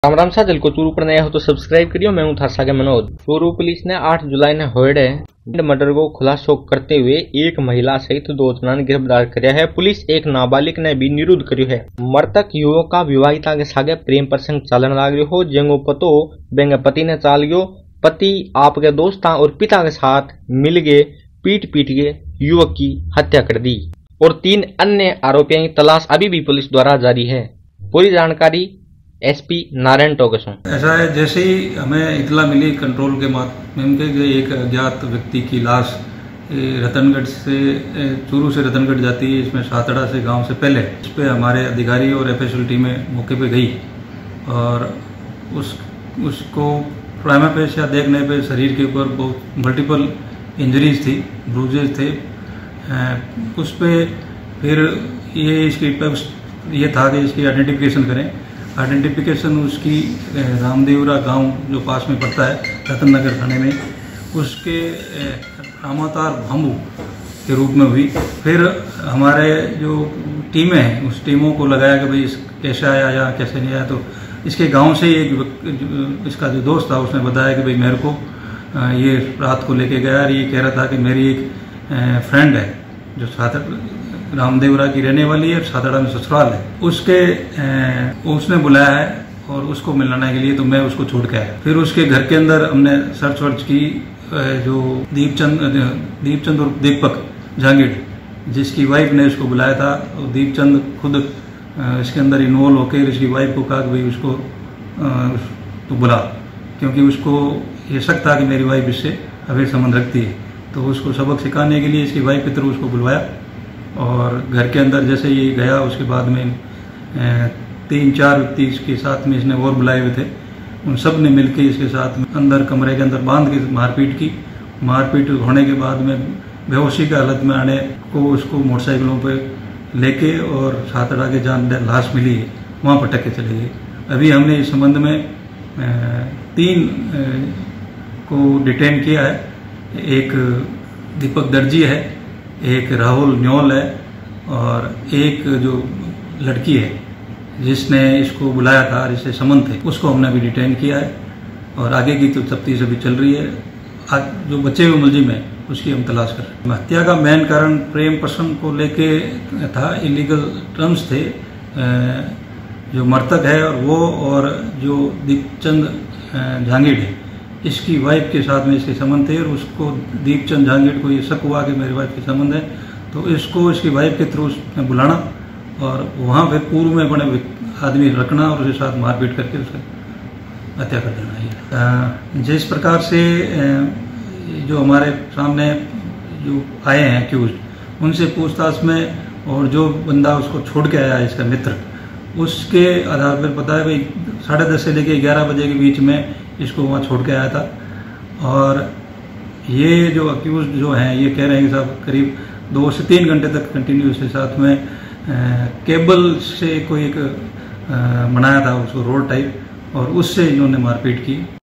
राम राम सा, दिल को चूरू पर नया हो तो सब्सक्राइब करियो। मैं हूं थार सागे मनोज। चूरू पुलिस ने 8 जुलाई ने होड़े मर्डर को खुलासो करते हुए एक महिला सहित 2 जना ने गिरफ्तार किया है। पुलिस एक नाबालिग ने भी निरुद्ध करियो है। मृतक युवक का विवाहिता के सागे प्रेम प्रसंग चलन लाग रही हो, जेंगो पतो बेंगे पति ने चाल गयो। पति आपके दोस्ता और पिता के साथ मिल गए पीट के युवक की हत्या कर दी और 3 अन्य आरोपियों की तलाश अभी भी पुलिस द्वारा जारी है। पूरी जानकारी एसपी नारायण टोगसों। ऐसा है, जैसे ही हमें इतला मिली कंट्रोल के माध्यम के एक अज्ञात व्यक्ति की लाश रतनगढ़ से चूरू से रतनगढ़ जाती है, इसमें सातड़ा से गांव से पहले इस पे हमारे अधिकारी और एफएसएल टीमें मौके पे गई और उसको प्राइमा फेसिया देखने पे शरीर के ऊपर बहुत मल्टीपल इंजरीज थी, ब्रूजेज थे। उस पे फिर ये था कि इसकी आइडेंटिफिकेशन करें। आइडेंटिफिकेशन उसकी रामदेवरा गांव जो पास में पड़ता है रतननगर थाने में, उसके रामावतार भामू के रूप में हुई। फिर हमारे जो टीमें हैं उस टीमों को लगाया कि भाई कैसे आया या कैसे नहीं आया। तो इसके गांव से एक इसका जो दोस्त था उसने बताया कि भाई मेरे को ये रात को लेके गया और ये कह रहा था कि मेरी एक फ्रेंड है जो रामदेवरा की रहने वाली है, सातड़ा में ससुराल है, उसने बुलाया है और उसको मिलाने के लिए। तो मैं उसको छोड़ के आया। फिर उसके घर के अंदर हमने सर्च वर्च की। जो दीपचंद और दीपक जहांगीर जिसकी वाइफ ने उसको बुलाया था, दीपचंद खुद इसके अंदर इन्वॉल्व होकर इसकी वाइफ को कहा कि भाई उसको तो बुला, क्योंकि उसको ये शक था कि मेरी वाइफ इससे अभी संबंध रखती है। तो उसको सबक सिखाने के लिए इसकी वाइफ के थ्रू उसको बुलवाया और घर के अंदर जैसे ये गया उसके बाद में 3-4 व्यक्ति इसके साथ में इसने और बुलाए हुए थे। उन सब ने मिलकर इसके साथ में अंदर कमरे के अंदर बांध के मारपीट की। मारपीट होने के बाद में बेहोशी की हालत में आने को उसको मोटरसाइकिलों पे लेके और सातड़ा के जहाँ लाश मिली है वहाँ पटक के चले गए। अभी हमने इस संबंध में 3 को डिटेन किया है। एक दीपक दर्जी है, एक राहुल न्योल है और एक जो लड़की है जिसने इसको बुलाया था, जिससे संबंध थे, उसको हमने अभी डिटेन किया है और आगे की तो तफ्तीश अभी चल रही है। जो बचे हुए मुलजिम है उसकी हम तलाश कर रहे हैं। हत्या का मेन कारण प्रेम प्रसंग को लेके था, इलीगल टर्म्स थे। जो मृतक है और वो और जो दीपचंद जहांगीर है इसकी वाइफ के साथ में इसके संबंध थे और उसको दीपचंद जहांगीर को ये शक हुआ कि मेरी वाइफ के संबंध है। तो इसको इसकी वाइफ के थ्रू बुलाना और वहाँ पे पूर्व में बने आदमी रखना और उसके साथ मारपीट करके उसका हत्या कर देना। जिस प्रकार से जो हमारे सामने जो आए हैं अक्यूज, उनसे पूछताछ में और जो बंदा उसको छोड़ के आया इसका मित्र, उसके आधार पर पता है भाई 10:30 से लेकर 11 बजे के बीच में इसको वहाँ छोड़ के आया था। और ये जो अक्यूज जो हैं ये कह रहे हैं कि साहब करीब 2 से 3 घंटे तक कंटिन्यूस के साथ में केबल से कोई एक बनाया था उसको रोड टाइप और उससे इन्होंने मारपीट की।